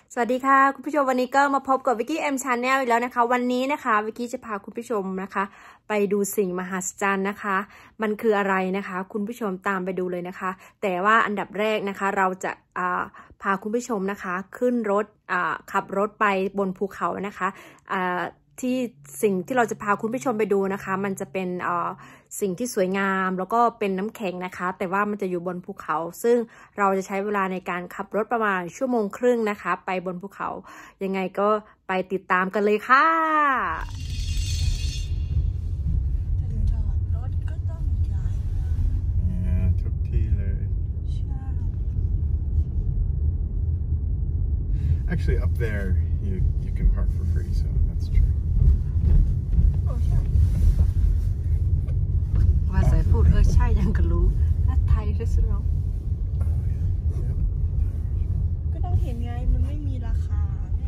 สวัสดีค่ะคุณผู้ชมวันนี้ก็มาพบกับวิกกี้เอ็มชาแนลอีกแล้วนะคะวันนี้นะคะวิกกี้จะพาคุณผู้ชมนะคะไปดูสิ่งมหัศจรรย์นะคะมันคืออะไรนะคะคุณผู้ชมตามไปดูเลยนะคะแต่ว่าอันดับแรกนะคะเราจะพาคุณผู้ชมนะคะขึ้นรถขับรถไปบนภูเขานะคะที่สิ่งที่เราจะพาคุณผู้ชมไปดูนะคะมันจะเป็นสิ่งที่สวยงามแล้วก็เป็นน้ำแข็งนะคะแต่ว่ามันจะอยู่บนภูเขาซึ่งเราจะใช้เวลาในการขับรถประมาณ1.5 ชั่วโมงนะคะไปบนภูเขายังไงก็ไปติดตามกันเลยค่ะทุกที่เลย Actually up there you can park for free so that's true ว่าใส่พูดใช่ยังก็รู้ถ้าไทยที่สุดแล้วก็ต้องเห็นไงมันไม่มีราคาไง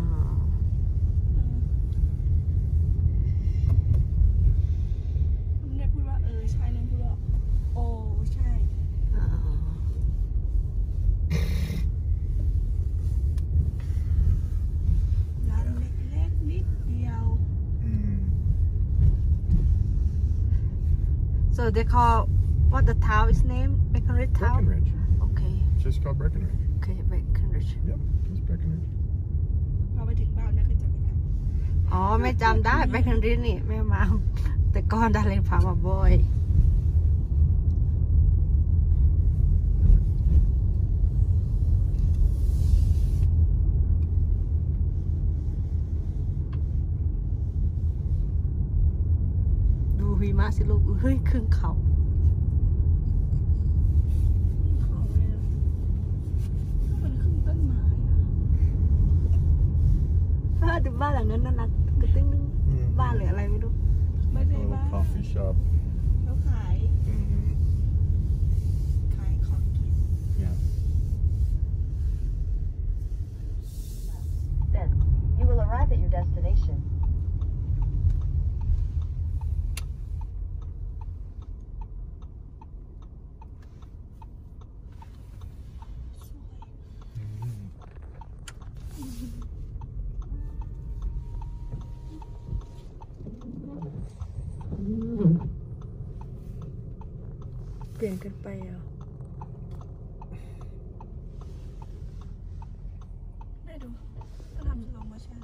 มันได้พูดว่าใช่นั่นพูดว่าโอ้ใช่ร้านเล็กๆนิดเดียว So they call what the town is named Breckenridge Town Breckenridge Okay It's just called Breckenridge Okay Breckenridge Yep it's Breckenridge พอไปถึงบ้านแม่ก็จะไม่ได้อ๋อไม่จำได้ Breckenridge นี่แม่มาแต่ก่อนดาเลนพามาบ่อยหิมะสิลูกเฮ้ยครึ่งเขามันขึ้นต้นไม้ดูบ้านหลังนั้นน่ารักกระตึ้งบ้านหรืออะไรไม่รู้ไม่ได้บ้าน coffee shop แล้วขายของกิน Yeah Then you will arrive at your destination เปลี่ยนกันไปอ่ะไม่ดูก็ทำลงมาใช่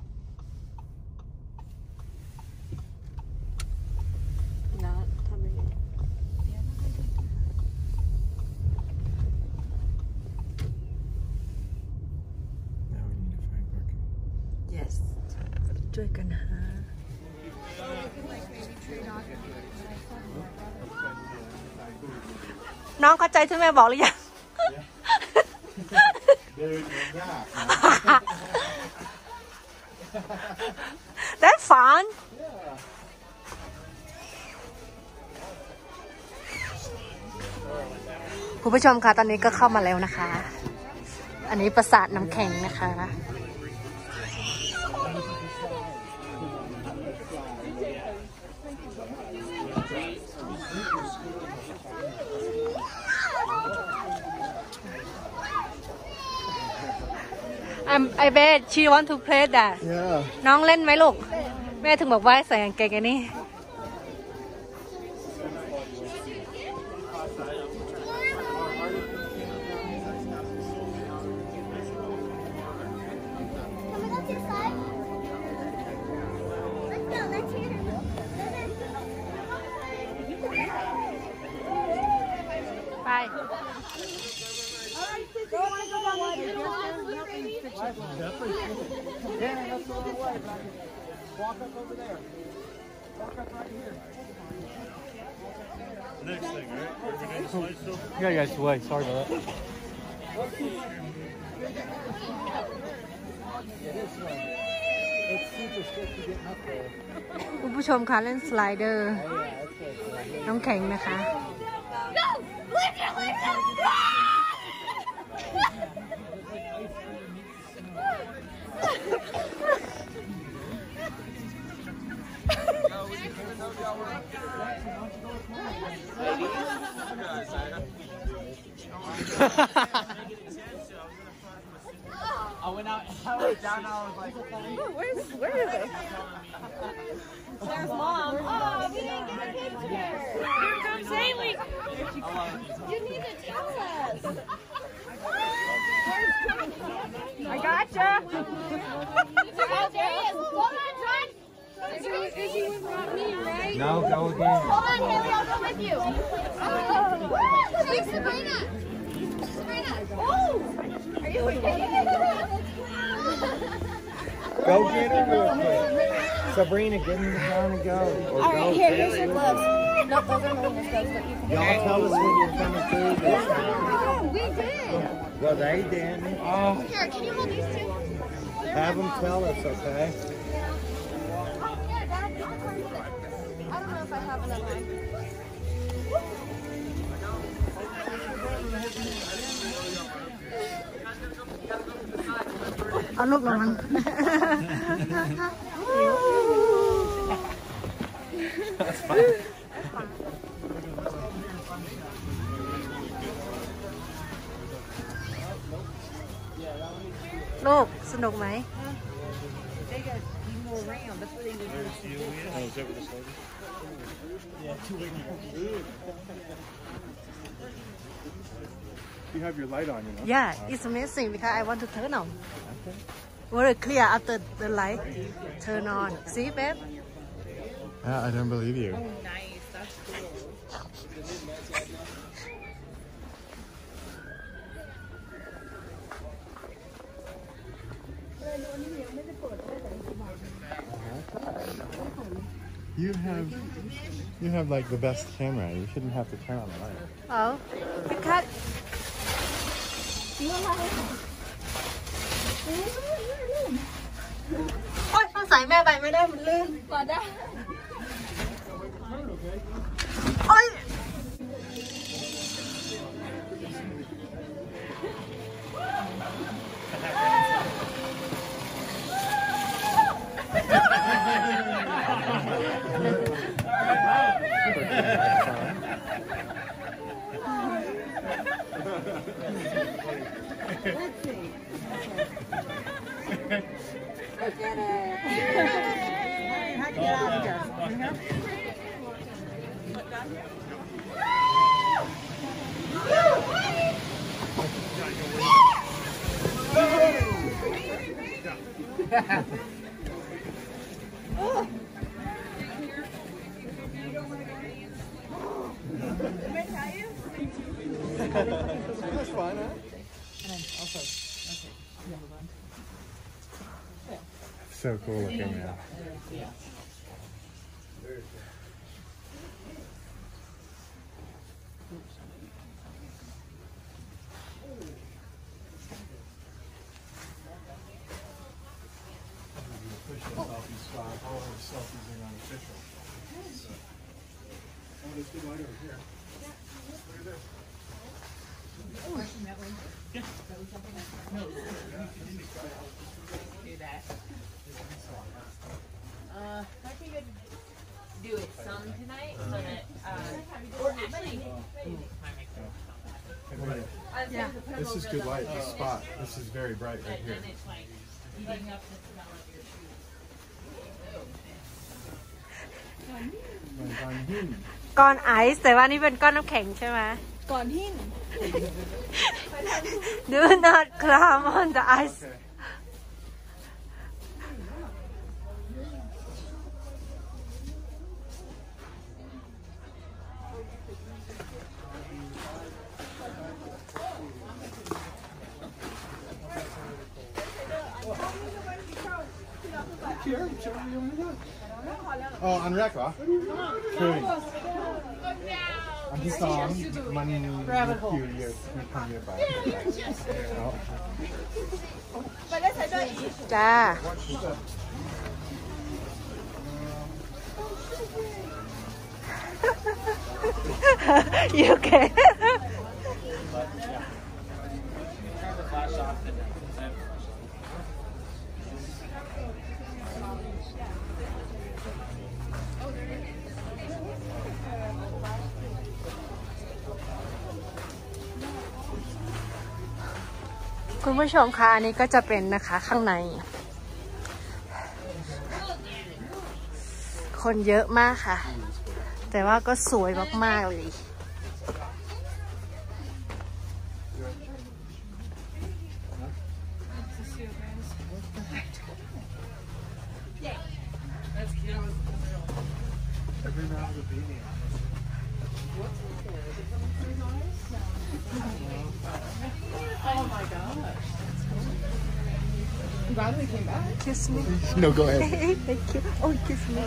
แล้วทำยังไงเดี๋ยวให้ดู Now we need to find parking Yes ช่วยกันหาน้องเข้าใจที่แม่บอกหรือยังThat's fun คุณผู้ชมคะตอนนี้ก็เข้ามาแล้วนะคะอันนี้ปราสาทน้ำแข็งนะคะI bet she want to play that น้องเล่นไหมลูกแม่ถึงบอกว่าใส่กางเกงอันนี้ไป Walk up over there. Walk up right here. Next thing, right? We're gonna slide still? Yeah, you guys away. Sorry about that. It's super strict to getting up there. คุณผู้ชมคะเล่นสไลเดอร์น้องแข็งนะคะ I went out Where are they? There's Mom. Oh, we didn't get a picture. Here comes Haley. You need to tell us. I gotcha. Oh, there he is. Hold on, John. Izzy brought me, right? No, go again. Hold on, Haley. I'll go with you. Oh, hey, Sabrina. Sabrina. Oh, are you okay? Go get her real quick. Sabrina, get in the car and go. Or All go. right, here's your gloves. No, those are Melinda's gloves, but you can. Y'all tell us when you're coming through this time. Oh, we did. Well, they didn't. Oh, Here, can you hold these two? have them tell us, okay? Oh, yeah, Dad, you can find it. I don't know if I have enough time. เอาลูกระวัง ลูกสนุกไหม You have your light on, you know? Yeah, it's amazing because I want to turn on. Very clear after the light turn on. See, babe? I don't believe you. You have like the best camera. You shouldn't have to turn on the light. Oh, because โอ๊ยเอาใส่แม่ไปไม่ได้มันลื่นกว่าได้โอ๊ย That's fine, huh? So cool looking, man. Official selfie spot. All of the selfies are not official. Oh, there's good light over here. Look at this. Do that. I think I'd do it some tonight so that, or actually, Yeah. This is good light, this spot. This is very bright right and here. then it's like eating up the smell of your shoes. ก้อนไอซ์แต่ว่านี่เป็นก้อนน้ำแข็งใช่ไหมก่อนหิน Do not climb on the ice. Okay. Oh, on rec เหรอคืออันที่สองมันคิวเยอะมันทำเยอะไปเอาจ้า You okay? คุณผู้ชมคะอันนี้ก็จะเป็นนะคะข้างในคนเยอะมากค่ะแต่ว่าก็สวยมากๆเลยKiss me. No, go ahead. Thank you. Oh, kiss me.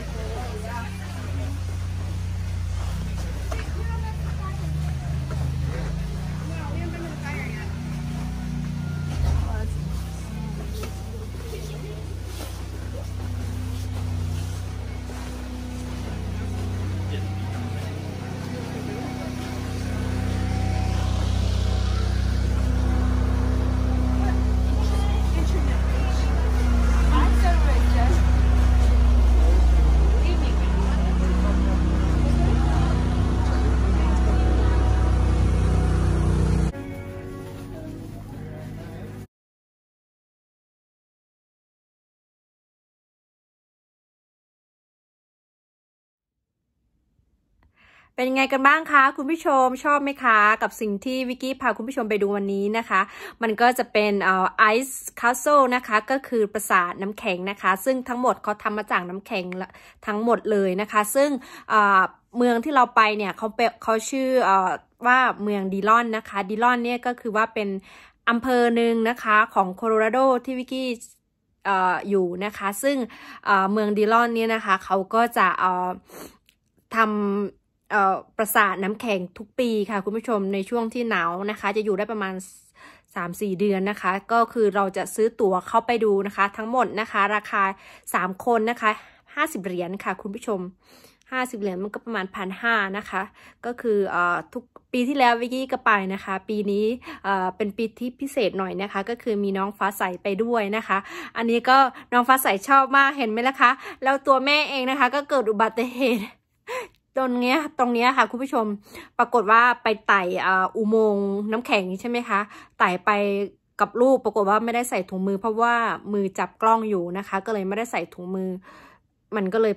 เป็นยังไงกันบ้างคะคุณผู้ชมชอบไหมคะกับสิ่งที่วิกกี้พาคุณผู้ชมไปดูวันนี้นะคะมันก็จะเป็นIce Castle นะคะก็คือปราสาทน้ำแข็งนะคะซึ่งทั้งหมดเขาทำมาจากน้ำแข็งทั้งหมดเลยนะคะซึ่งเมืองที่เราไปเนี่ยเขาชื่อว่าเมืองดีลอนนะคะดีลอนเนี่ยก็คือว่าเป็นอำเภอหนึ่งนะคะของโคโลราโดที่วิกกี้อยู่นะคะซึ่งเมืองดีลอนเนี่ยนะคะเขาก็จะทำปราสาทน้ำแข็งทุกปีค่ะคุณผู้ชมในช่วงที่หนาวนะคะจะอยู่ได้ประมาณ 3-4 เดือนนะคะก็คือเราจะซื้อตั๋วเข้าไปดูนะคะทั้งหมดนะคะราคา3คนนะคะ50 เหรียญค่ะคุณผู้ชม50 เหรียญมันก็ประมาณ 1,500 นะคะก็คือทุกปีที่แล้ววิกกี้ก็ไปนะคะปีนี้เป็นปีที่พิเศษหน่อยนะคะก็คือมีน้องฟ้าใสไปด้วยนะคะอันนี้ก็น้องฟ้าใสชอบมากเห็นไหมล่ะคะแล้วตัวแม่เองนะคะก็เกิดอุบัติเหตุตรงเนี้ยค่ะคุณผู้ชมปรากฏว่าไปไต่อุโมงค์น้ำแข็งใช่ไหมคะไต่ไปกับลูกปรากฏว่าไม่ได้ใส่ถุงมือเพราะว่ามือจับกล้องอยู่นะคะก็เลยไม่ได้ใส่ถุงมือมันก็เลย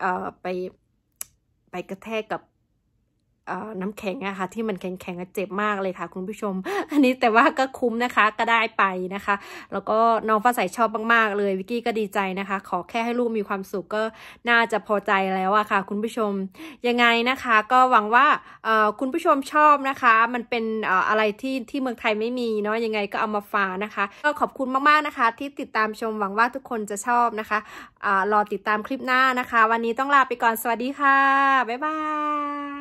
ไปกระแทกกับน้ำแข็งอะค่ะที่มันแข็งๆเจ็บมากเลยค่ะคุณผู้ชมอันนี้แต่ว่าก็คุ้มนะคะก็ได้ไปนะคะแล้วก็น้องฟ้าใสชอบมากๆเลยวิกกี้ก็ดีใจนะคะขอแค่ให้ลูกมีความสุขก็น่าจะพอใจแล้วอะค่ะคุณผู้ชมยังไงนะคะก็หวังว่าคุณผู้ชมชอบนะคะมันเป็นอะไรที่เมืองไทยไม่มีเนาะยังไงก็เอามาฝากนะคะก็ขอบคุณมากๆนะคะที่ติดตามชมหวังว่าทุกคนจะชอบนะคะรอติดตามคลิปหน้านะคะวันนี้ต้องลาไปก่อนสวัสดีค่ะบ๊ายบาย